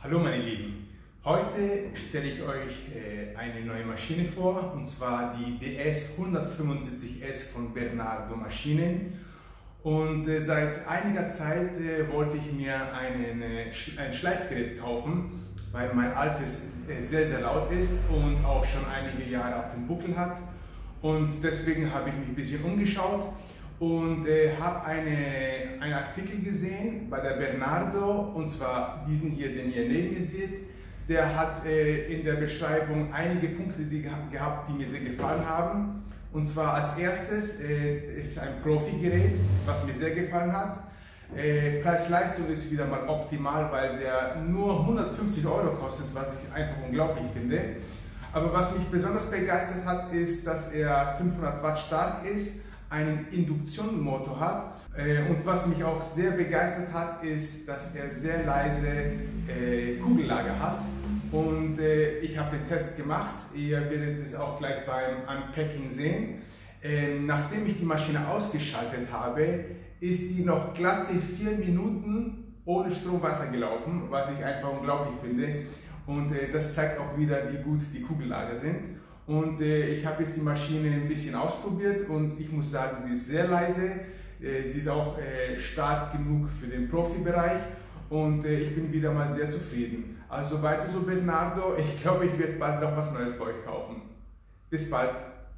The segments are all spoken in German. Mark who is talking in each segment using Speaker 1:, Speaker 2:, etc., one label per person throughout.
Speaker 1: Hallo meine Lieben, heute stelle ich euch eine neue Maschine vor, und zwar die DS 175S von Bernardo Maschinen. Und seit einiger Zeit wollte ich mir ein Schleifgerät kaufen, weil mein altes sehr laut ist und auch schon einige Jahre auf dem Buckel hat. Und deswegen habe ich mich ein bisschen umgeschaut und habe einen Artikel gesehen bei der Bernardo, und zwar diesen hier, den ihr neben mir seht. Der hat in der Beschreibung einige Punkte gehabt, die mir sehr gefallen haben. Und zwar als erstes ist ein Profi-Gerät, was mir sehr gefallen hat. Preis-Leistung ist wieder mal optimal, weil der nur 150 € kostet, was ich einfach unglaublich finde. Aber was mich besonders begeistert hat, ist, dass er 500 Watt stark ist, einen Induktionsmotor hat, und was mich auch sehr begeistert hat, ist, dass er sehr leise Kugellager hat. Und ich habe den Test gemacht, ihr werdet es auch gleich beim Unpacking sehen. Nachdem ich die Maschine ausgeschaltet habe, ist die noch glatte 4 Minuten ohne Strom weitergelaufen, was ich einfach unglaublich finde. Und das zeigt auch wieder, wie gut die Kugellager sind. Und ich habe jetzt die Maschine ein bisschen ausprobiert und ich muss sagen, sie ist sehr leise. Sie ist auch stark genug für den Profibereich und ich bin wieder mal sehr zufrieden. Also weiter so, Bernardo. Ich glaube, ich werde bald noch was Neues bei euch kaufen. Bis bald.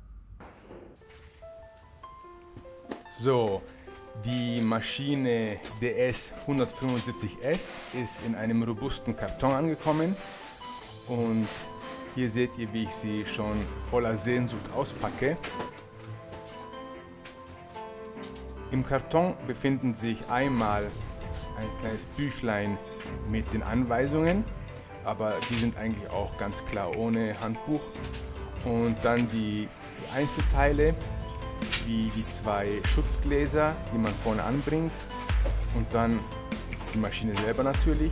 Speaker 1: So, die Maschine DS 175S ist in einem robusten Karton angekommen und hier seht ihr, wie ich sie schon voller Sehnsucht auspacke. Im Karton befinden sich einmal ein kleines Büchlein mit den Anweisungen, aber die sind eigentlich auch ganz klar ohne Handbuch. Und dann die Einzelteile, wie die 2 Schutzgläser, die man vorne anbringt, und dann die Maschine selber natürlich.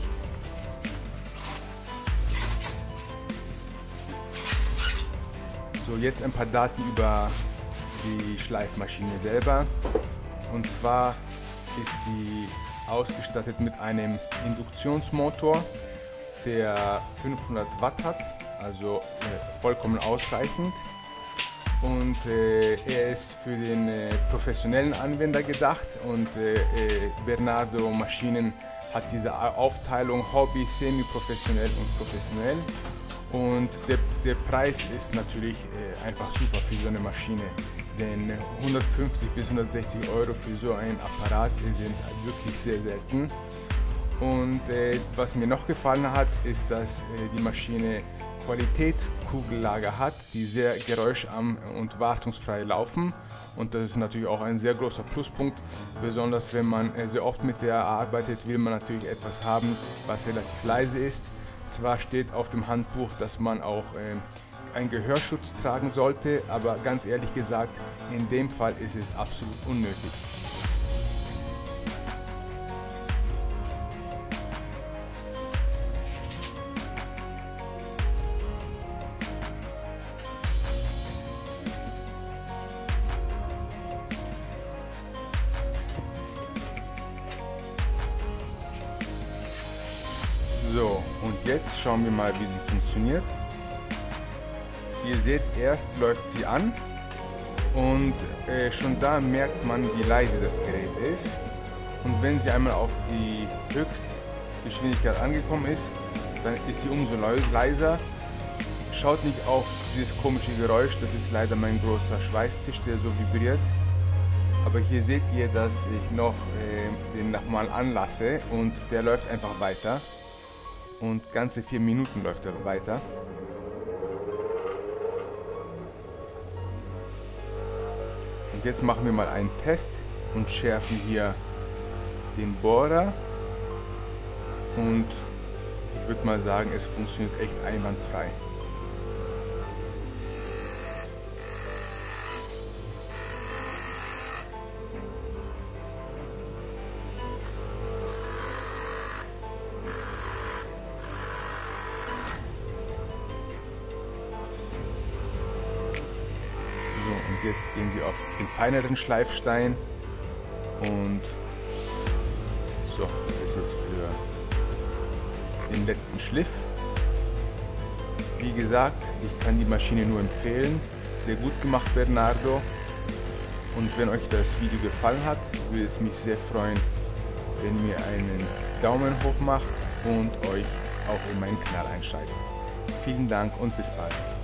Speaker 1: So, jetzt ein paar Daten über die Schleifmaschine selber. Und zwar ist die ausgestattet mit einem Induktionsmotor, der 500 Watt hat, also vollkommen ausreichend. Und er ist für den professionellen Anwender gedacht, und Bernardo Maschinen hat diese Aufteilung Hobby, semi-professionell und professionell. Und der Preis ist natürlich einfach super für so eine Maschine, denn 150 bis 160 € für so einen Apparat sind wirklich sehr selten. Und was mir noch gefallen hat, ist, dass die Maschine Qualitätskugellager hat, die sehr geräuscharm und wartungsfrei laufen, und das ist natürlich auch ein sehr großer Pluspunkt. Besonders wenn man sehr oft mit der arbeitet, will man natürlich etwas haben, was relativ leise ist. Zwar steht auf dem Handbuch, dass man auch einen Gehörschutz tragen sollte, aber ganz ehrlich gesagt, in dem Fall ist es absolut unnötig. So, und jetzt schauen wir mal, wie sie funktioniert. Ihr seht, erst läuft sie an und schon da merkt man, wie leise das Gerät ist. Und wenn sie einmal auf die Höchstgeschwindigkeit angekommen ist, dann ist sie umso leiser. Schaut nicht auf dieses komische Geräusch, das ist leider mein großer Schweißtisch, der so vibriert. Aber hier seht ihr, dass ich noch den nochmal anlasse und der läuft einfach weiter. Und ganze 4 Minuten läuft er weiter. Und jetzt machen wir mal einen Test und schärfen hier den Bohrer. Und ich würde mal sagen, es funktioniert echt einwandfrei. Und jetzt gehen Sie auf den feineren Schleifstein und so, das ist jetzt für den letzten Schliff. Wie gesagt, ich kann die Maschine nur empfehlen. Sehr gut gemacht, Bernardo. Und wenn euch das Video gefallen hat, würde es mich sehr freuen, wenn ihr einen Daumen hoch macht und euch auch in meinen Kanal einschaltet. Vielen Dank und bis bald.